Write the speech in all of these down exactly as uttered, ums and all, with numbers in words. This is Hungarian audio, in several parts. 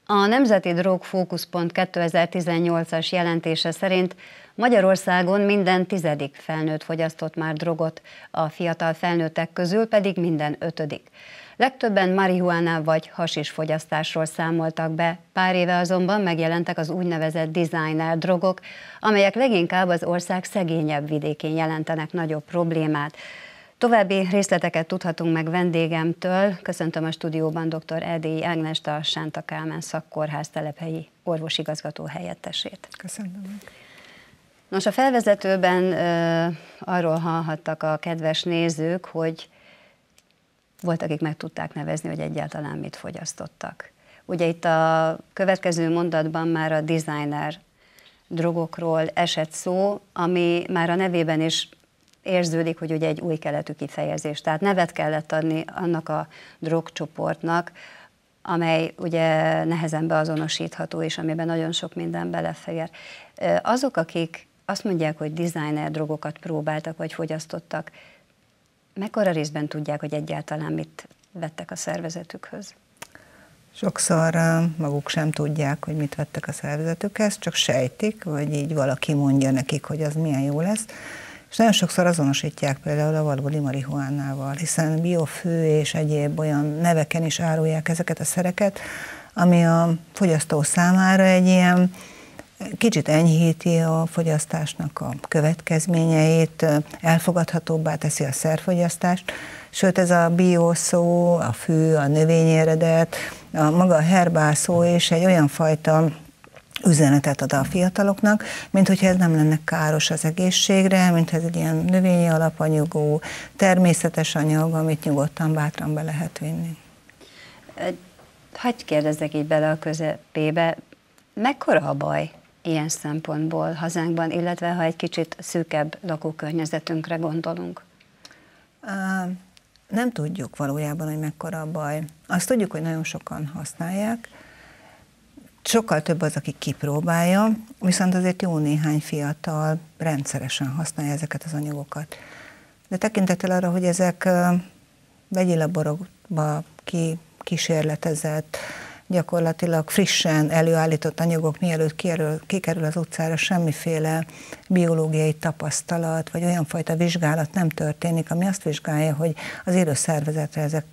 A Nemzeti Drogfókuszpont kétezer-tizennyolcas jelentése szerint Magyarországon minden tizedik felnőtt fogyasztott már drogot, a fiatal felnőttek közül pedig minden ötödik. Legtöbben marihuána vagy hasis fogyasztásról számoltak be, pár éve azonban megjelentek az úgynevezett designer drogok, amelyek leginkább az ország szegényebb vidékén jelentenek nagyobb problémát. További részleteket tudhatunk meg vendégemtől. Köszöntöm a stúdióban dr. Erdélyi Ágnest, a Sánta Kálmán Szakkórház telephelyi orvosigazgató helyettesét. Köszönöm. Nos, a felvezetőben uh, arról hallhattak a kedves nézők, hogy volt, akik meg tudták nevezni, hogy egyáltalán mit fogyasztottak. Ugye itt a következő mondatban már a designer drogokról esett szó, ami már a nevében is érződik, hogy ugye egy új keletű kifejezés. Tehát nevet kellett adni annak a drogcsoportnak, amely ugye nehezen beazonosítható, és amiben nagyon sok minden belefér. Azok, akik azt mondják, hogy designer drogokat próbáltak, vagy fogyasztottak, mekkora részben tudják, hogy egyáltalán mit vettek a szervezetükhöz? Sokszor maguk sem tudják, hogy mit vettek a szervezetükhez, csak sejtik, vagy így valaki mondja nekik, hogy az milyen jó lesz. És nagyon sokszor azonosítják például a valódi marihuánával, hiszen biofű és egyéb olyan neveken is árulják ezeket a szereket, ami a fogyasztó számára egy ilyen kicsit enyhíti a fogyasztásnak a következményeit, elfogadhatóbbá teszi a szerfogyasztást, sőt ez a bio szó, a fű, a növényeredet, a maga a herbál szó és egy olyan fajta üzenetet ad a fiataloknak, mint hogyha ez nem lenne káros az egészségre, mint ez egy ilyen növényi alapanyagú, természetes anyag, amit nyugodtan, bátran be lehet vinni. Hagyj kérdezzek így bele a közepébe, mekkora a baj ilyen szempontból hazánkban, illetve ha egy kicsit szűkebb lakókörnyezetünkre gondolunk? Nem tudjuk valójában, hogy mekkora a baj. Azt tudjuk, hogy nagyon sokan használják, sokkal több az, aki kipróbálja, viszont azért jó néhány fiatal rendszeresen használja ezeket az anyagokat. De tekintettel arra, hogy ezek vegyi laborokba kísérletezett, gyakorlatilag frissen előállított anyagok, mielőtt kikerül az utcára, semmiféle biológiai tapasztalat, vagy olyan fajta vizsgálat nem történik, ami azt vizsgálja, hogy az élő szervezetre ezek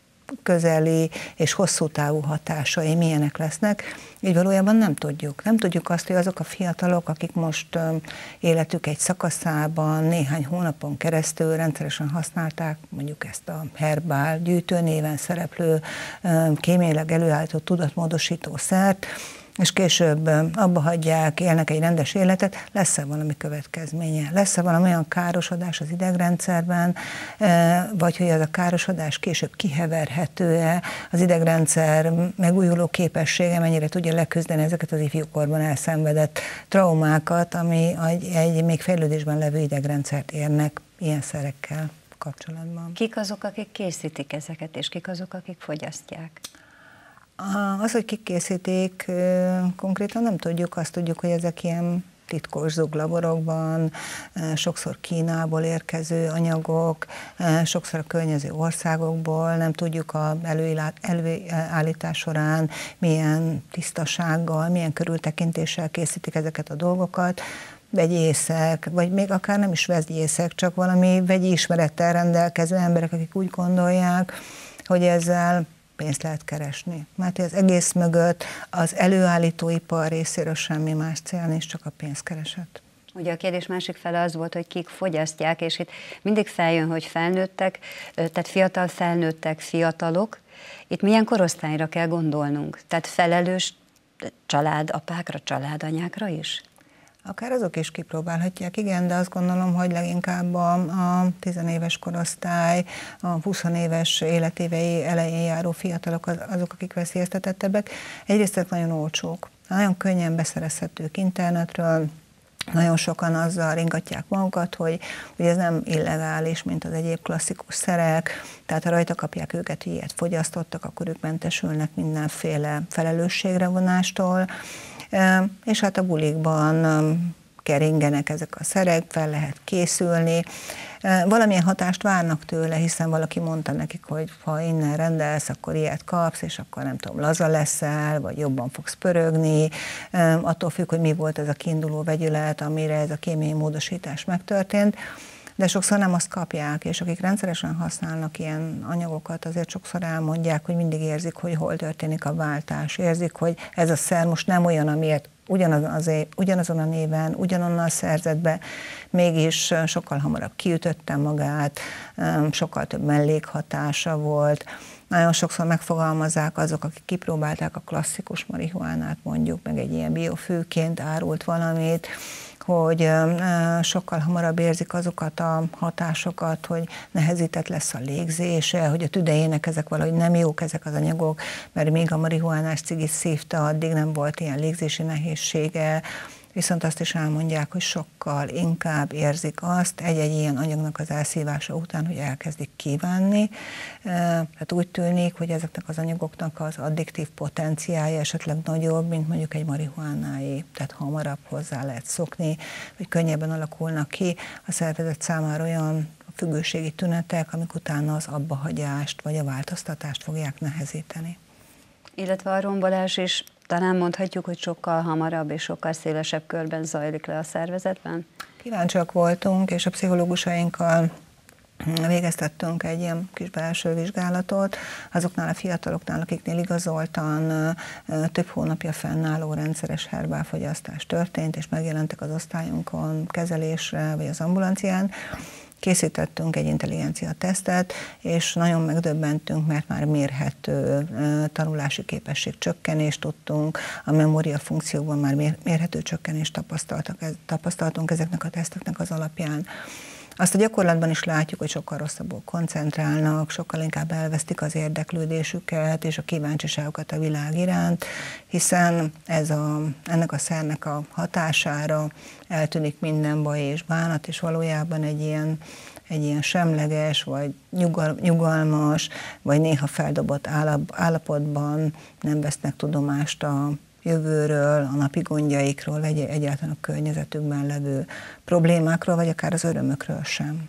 közeli és hosszú távú hatásai milyenek lesznek, így valójában nem tudjuk. Nem tudjuk azt, hogy azok a fiatalok, akik most életük egy szakaszában néhány hónapon keresztül rendszeresen használták mondjuk ezt a herbál gyűjtőnéven szereplő kémiailag előállított tudatmódosító szert, és később abba hagyják, élnek egy rendes életet, lesz-e valami következménye? Lesz-e valami olyan károsodás az idegrendszerben, vagy hogy az a károsodás később kiheverhető-e, az idegrendszer megújuló képessége mennyire tudja leküzdeni ezeket az ifjúkorban elszenvedett traumákat, ami egy, egy még fejlődésben levő idegrendszert érnek ilyen szerekkel kapcsolatban. Kik azok, akik készítik ezeket, és kik azok, akik fogyasztják? Az, hogy kik készítik, konkrétan nem tudjuk, azt tudjuk, hogy ezek ilyen titkos zuglaborokban, sokszor Kínából érkező anyagok, sokszor a környező országokból, nem tudjuk az előállítás során milyen tisztasággal, milyen körültekintéssel készítik ezeket a dolgokat, vegyészek, vagy még akár nem is vegyészek, csak valami vegyi ismerettel rendelkező emberek, akik úgy gondolják, hogy ezzel pénzt lehet keresni. Mert az egész mögött az előállítóipar részéről semmi más cél nincs, csak a pénzkereset. Ugye a kérdés másik fele az volt, hogy kik fogyasztják, és itt mindig feljön, hogy felnőttek, tehát fiatal felnőttek, fiatalok. Itt milyen korosztályra kell gondolnunk? Tehát felelős családapákra, családanyákra is? Akár azok is kipróbálhatják, igen, de azt gondolom, hogy leginkább a, a tizenéves korosztály, a huszonéves életévei elején járó fiatalok az, azok, akik veszélyeztetettebbek. Egyrészt ezek nagyon olcsók, nagyon könnyen beszerezhetők internetről, nagyon sokan azzal ringatják magukat, hogy, hogy ez nem illegális, mint az egyéb klasszikus szerek, tehát ha rajta kapják őket, hogy ilyet fogyasztottak, akkor ők mentesülnek mindenféle felelősségre vonástól. És hát a bulikban keringenek ezek a szerek, fel lehet készülni. Valamilyen hatást várnak tőle, hiszen valaki mondta nekik, hogy ha innen rendelsz, akkor ilyet kapsz, és akkor nem tudom, laza leszel, vagy jobban fogsz pörögni. Attól függ, hogy mi volt ez a kiinduló vegyület, amire ez a kémiai módosítás megtörtént. De sokszor nem azt kapják, és akik rendszeresen használnak ilyen anyagokat, azért sokszor elmondják, hogy mindig érzik, hogy hol történik a váltás. Érzik, hogy ez a szer most nem olyan, amiért ugyanazon, az, ugyanazon a néven, ugyanonnal szerzett be, mégis sokkal hamarabb kiütötte magát, sokkal több mellékhatása volt. Nagyon sokszor megfogalmazzák azok, akik kipróbálták a klasszikus marihuánát, mondjuk, meg egy ilyen biofűként árult valamit, hogy sokkal hamarabb érzik azokat a hatásokat, hogy nehezített lesz a légzése, hogy a tüdejének ezek valahogy nem jók ezek az anyagok, mert még a marihuánás cigit szívta, addig nem volt ilyen légzési nehézsége, viszont azt is elmondják, hogy sokkal inkább érzik azt egy-egy ilyen anyagnak az elszívása után, hogy elkezdik kívánni. Tehát úgy tűnik, hogy ezeknek az anyagoknak az addiktív potenciálja esetleg nagyobb, mint mondjuk egy marihuánáé. Tehát hamarabb hozzá lehet szokni, hogy könnyebben alakulnak ki a szervezet számára olyan függőségi tünetek, amik utána az abbahagyást vagy a változtatást fogják nehezíteni. Illetve a rombolás is talán mondhatjuk, hogy sokkal hamarabb és sokkal szélesebb körben zajlik le a szervezetben? Kíváncsiak voltunk, és a pszichológusainkkal végeztettünk egy ilyen kis belső vizsgálatot azoknál a fiataloknál, akiknél igazoltan több hónapja fennálló rendszeres herbálfogyasztás történt, és megjelentek az osztályunkon kezelésre, vagy az ambulancián. Készítettünk egy intelligencia tesztet, és nagyon megdöbbentünk, mert már mérhető tanulási képesség csökkenést tudtunk, a memória funkciókban már mérhető csökkenést tapasztaltunk ezeknek a teszteknek az alapján. Azt a gyakorlatban is látjuk, hogy sokkal rosszabbul koncentrálnak, sokkal inkább elvesztik az érdeklődésüket és a kíváncsiságukat a világ iránt, hiszen ez a, ennek a szernek a hatására eltűnik minden baj és bánat, és valójában egy ilyen, egy ilyen semleges, vagy nyugal, nyugalmas, vagy néha feldobott állapotban nem vesznek tudomást a jövőről, a napi gondjaikról, vagy egyáltalán a környezetükben levő problémákról, vagy akár az örömökről sem.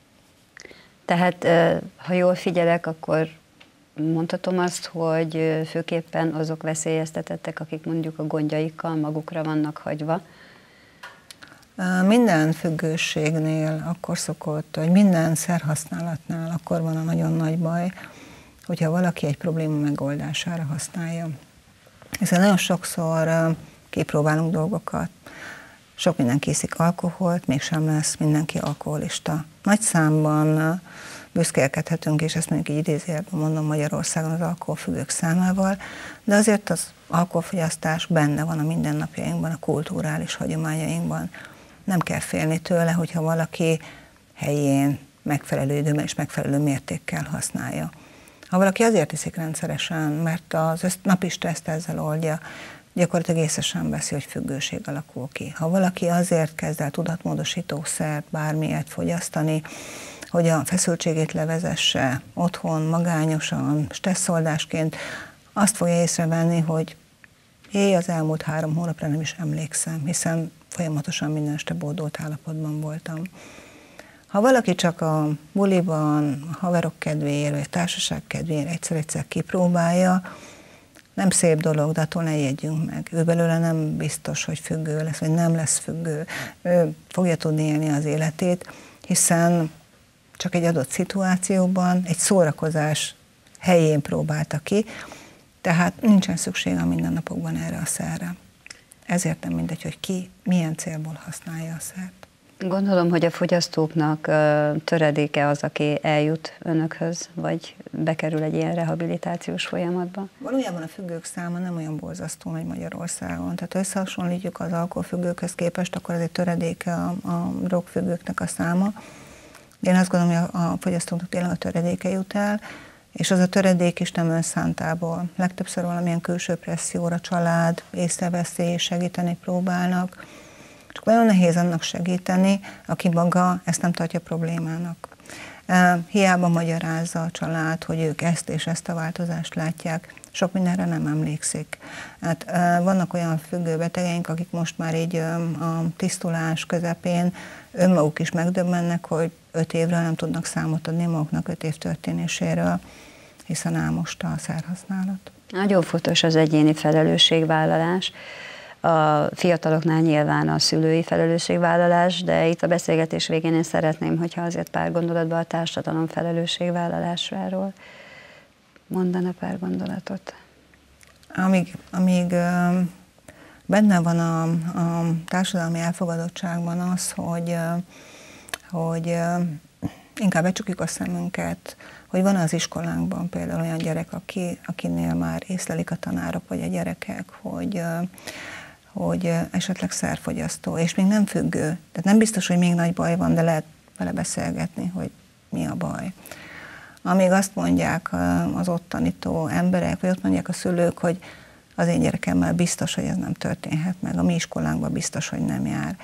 Tehát, ha jól figyelek, akkor mondhatom azt, hogy főképpen azok veszélyeztetettek, akik mondjuk a gondjaikkal magukra vannak hagyva. Minden függőségnél akkor szokott, vagy minden szerhasználatnál akkor van a nagyon nagy baj, hogyha valaki egy probléma megoldására használja. Hiszen nagyon sokszor kipróbálunk dolgokat, sok mindenki iszik alkoholt, mégsem lesz mindenki alkoholista. Nagy számban büszkélkedhetünk, és ezt mondjuk így idézőjelben mondom Magyarországon az alkoholfüggők számával, de azért az alkoholfogyasztás benne van a mindennapjainkban, a kulturális hagyományainkban. Nem kell félni tőle, hogyha valaki helyén megfelelő időben és megfelelő mértékkel használja. Ha valaki azért iszik rendszeresen, mert az napi stresszt ezzel oldja, gyakorlatilag észre sem veszi, hogy függőség alakul ki. Ha valaki azért kezd el tudatmódosítószert, bármilyet fogyasztani, hogy a feszültségét levezesse otthon, magányosan, stresszoldásként, azt fogja észrevenni, hogy jé, az elmúlt három hónapra nem is emlékszem, hiszen folyamatosan minden este bódult állapotban voltam. Ha valaki csak a buliban, a haverok kedvéért, vagy a társaság kedvéért egyszer-egyszer kipróbálja, nem szép dolog, de attól ne jegyünk meg. Ő belőle nem biztos, hogy függő lesz, vagy nem lesz függő. Ő fogja tudni élni az életét, hiszen csak egy adott szituációban, egy szórakozás helyén próbálta ki, tehát nincsen szükség a mindennapokban erre a szerre. Ezért nem mindegy, hogy ki milyen célból használja a szert. Gondolom, hogy a fogyasztóknak töredéke az, aki eljut önökhöz, vagy bekerül egy ilyen rehabilitációs folyamatba? Valójában a függők száma nem olyan borzasztó nagy Magyarországon. Tehát összehasonlítjuk az alkoholfüggőkhöz képest, akkor azért töredéke a, a drogfüggőknek a száma. Én azt gondolom, hogy a, a fogyasztóknak tényleg a töredéke jut el, és az a töredék is nem önszántából. Legtöbbször valamilyen külső presszióra, család, észreveszi, segíteni próbálnak. Csak nagyon nehéz annak segíteni, aki maga ezt nem tartja problémának. Hiába magyarázza a család, hogy ők ezt és ezt a változást látják, sok mindenre nem emlékszik. Hát, vannak olyan függőbetegeink, akik most már így a tisztulás közepén önmaguk is megdöbbennek, hogy öt évről nem tudnak számot adni maguknak öt év történéséről, hiszen álmosta a szerhasználat. Nagyon fontos az egyéni felelősségvállalás. A fiataloknál nyilván a szülői felelősségvállalás, de itt a beszélgetés végén én szeretném, hogyha azért pár gondolatban a társadalom felelősségvállalásáról mondana pár gondolatot. Amíg, amíg uh, benne van a, a társadalmi elfogadottságban az, hogy, uh, hogy uh, inkább becsukjuk a szemünket, hogy van az iskolánkban például olyan gyerek, aki, akinél már észlelik a tanárok vagy a gyerekek, hogy, uh, hogy uh, esetleg szerfogyasztó, és még nem függő. Tehát nem biztos, hogy még nagy baj van, de lehet vele beszélgetni, hogy mi a baj. Amíg azt mondják az ott tanító emberek, vagy ott mondják a szülők, hogy az én gyerekemmel biztos, hogy ez nem történhet meg, a mi iskolánkban biztos, hogy nem jár.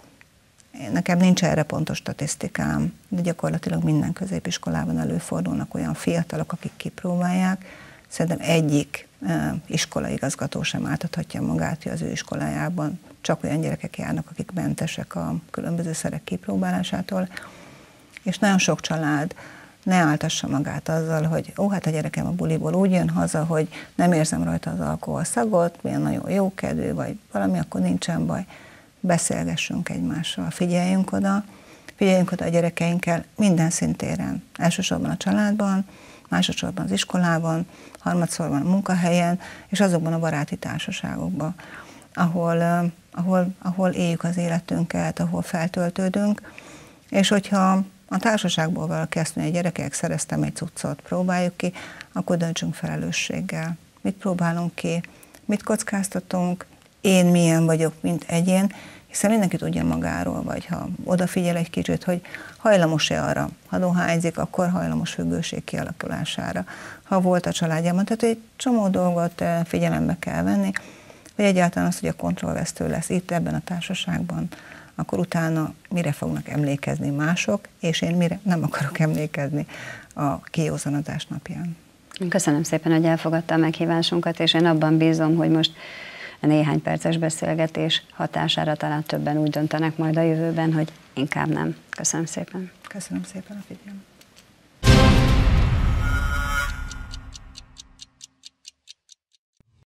Nekem nincs erre pontos statisztikám, de gyakorlatilag minden középiskolában előfordulnak olyan fiatalok, akik kipróbálják. Szerintem egyik iskolaigazgató sem áltathatja magát, hogy az ő iskolájában csak olyan gyerekek járnak, akik mentesek a különböző szerek kipróbálásától. És nagyon sok család ne áltassa magát azzal, hogy ó, hát a gyerekem a buliból úgy jön haza, hogy nem érzem rajta az alkohol szagot, milyen nagyon jókedvű, vagy valami, akkor nincsen baj. Beszélgessünk egymással, figyeljünk oda, figyeljünk oda a gyerekeinkkel minden szintéren. Elsősorban a családban, másodszorban az iskolában, harmadszorban a munkahelyen, és azokban a baráti társaságokban, ahol, ahol, ahol éljük az életünket, ahol feltöltődünk, és hogyha a társaságból valaki azt mondja, hogy gyerekek, szereztem egy cuccot, próbáljuk ki, akkor döntsünk felelősséggel. Mit próbálunk ki, mit kockáztatunk, én milyen vagyok, mint egyén, hiszen mindenki tudja magáról, vagy ha odafigyel egy kicsit, hogy hajlamos-e arra, ha dohányzik, akkor hajlamos függőség kialakulására. Ha volt a családjában, tehát egy csomó dolgot figyelembe kell venni, vagy egyáltalán az, hogy a kontrollvesztő lesz itt ebben a társaságban, akkor utána mire fognak emlékezni mások, és én mire nem akarok emlékezni a kijózanodás napján. Köszönöm szépen, hogy elfogadta a meghívásunkat, és én abban bízom, hogy most a néhány perces beszélgetés hatására talán többen úgy döntenek majd a jövőben, hogy inkább nem. Köszönöm szépen. Köszönöm szépen a figyelmet.